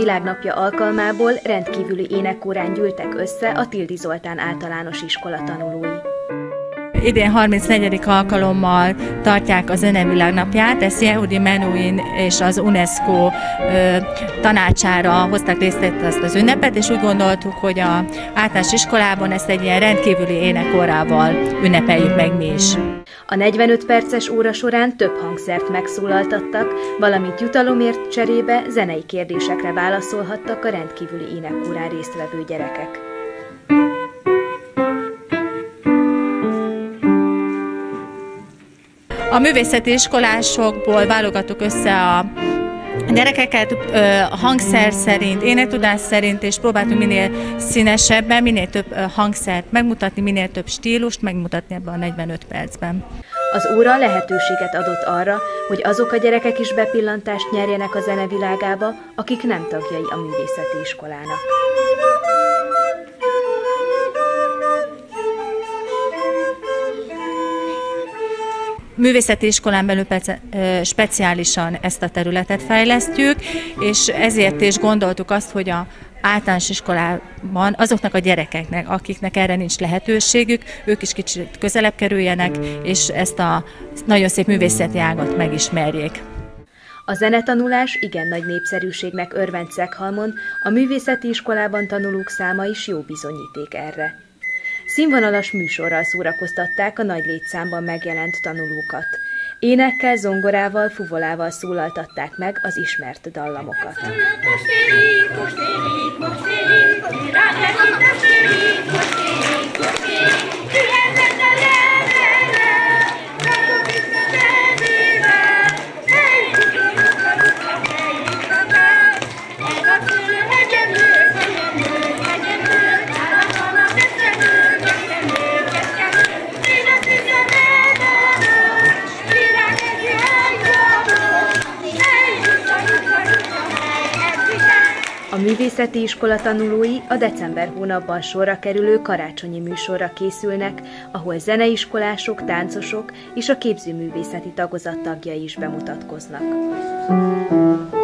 Világnapja alkalmából rendkívüli énekórán gyűltek össze a Tildy Zoltán Általános Iskola tanulói. Idén 34. alkalommal tartják a Zene Világnapját, ezt Yehudi Menuhin és az UNESCO tanácsára hoztak részt ezt az ünnepet, és úgy gondoltuk, hogy az általános iskolában ezt egy ilyen rendkívüli énekórával ünnepeljük meg mi is. A 45 perces óra során több hangszert megszólaltattak, valamint jutalomért cserébe zenei kérdésekre válaszolhattak a rendkívüli énekórán résztvevő gyerekek. A művészeti iskolásokból válogattuk össze a gyerekeket hangszer szerint, énektudás szerint, és próbáltunk minél színesebben, minél több hangszert megmutatni, minél több stílust megmutatni ebben a 45 percben. Az óra lehetőséget adott arra, hogy azok a gyerekek is bepillantást nyerjenek a zenevilágába, akik nem tagjai a művészeti iskolának. Művészeti iskolán belül speciálisan ezt a területet fejlesztjük, és ezért is gondoltuk azt, hogy az általános iskolában azoknak a gyerekeknek, akiknek erre nincs lehetőségük, ők is kicsit közelebb kerüljenek, és ezt a nagyon szép művészeti ágat megismerjék. A zenetanulás igen nagy népszerűségnek örvend Szeghalmon, a művészeti iskolában tanulók száma is jó bizonyíték erre. Színvonalas műsorral szórakoztatták a nagy létszámban megjelent tanulókat. Énekkel, zongorával, fuvolával szólaltatták meg az ismert dallamokat. A művészeti iskola tanulói a december hónapban sorra kerülő karácsonyi műsorra készülnek, ahol zeneiskolások, táncosok és a képzőművészeti tagozat tagjai is bemutatkoznak.